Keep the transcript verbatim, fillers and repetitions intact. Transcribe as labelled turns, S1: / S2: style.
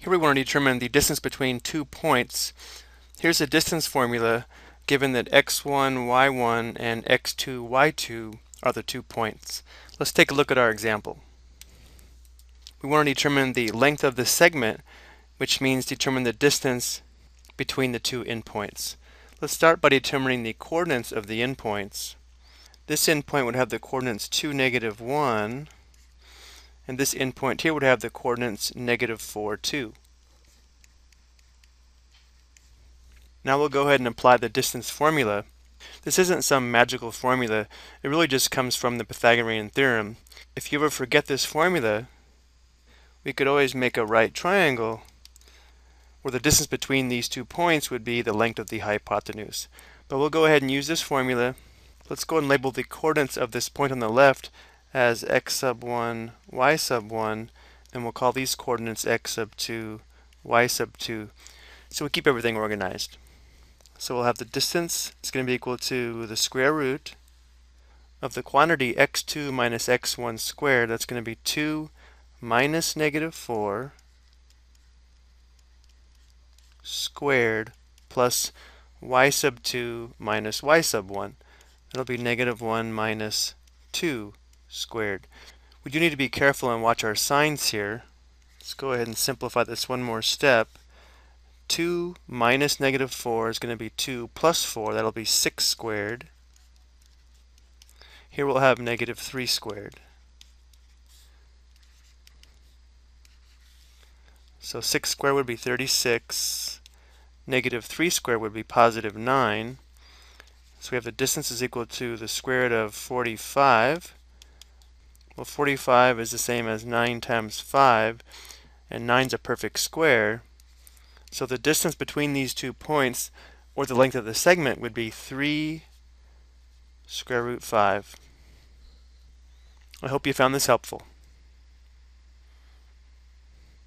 S1: Here we want to determine the distance between two points. Here's a distance formula given that x one, y one, and x two, y two are the two points. Let's take a look at our example. We want to determine the length of the segment, which means determine the distance between the two endpoints. Let's start by determining the coordinates of the endpoints. This endpoint would have the coordinates two, negative one, and this endpoint here would have the coordinates negative four, two. Now we'll go ahead and apply the distance formula. This isn't some magical formula, it really just comes from the Pythagorean theorem. If you ever forget this formula, we could always make a right triangle where the distance between these two points would be the length of the hypotenuse. But we'll go ahead and use this formula. Let's go ahead and label the coordinates of this point on the left as x sub one, y sub one, and we'll call these coordinates x sub two, y sub two, so we keep everything organized. So we'll have the distance is going to be equal to the square root of the quantity x two minus x one squared. That's going to be two minus negative four squared plus y sub two minus y sub one. That'll be negative one minus two squared. We do need to be careful and watch our signs here. Let's go ahead and simplify this one more step. two minus negative four is going to be two plus four. That'll be six squared. Here we'll have negative three squared. So six squared would be thirty-six. Negative three squared would be positive nine. So we have the distance is equal to the square root of forty-five. Well, forty-five is the same as nine times five, and nine is a perfect square. So the distance between these two points, or the length of the segment, would be three square root five. I hope you found this helpful.